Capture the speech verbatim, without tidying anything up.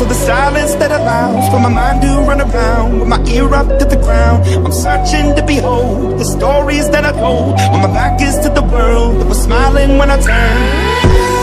for the silence that allows for my mind to run around with my ear up to the ground. I'm searching to behold the stories that I told when my back is to the world that was smiling when I turned.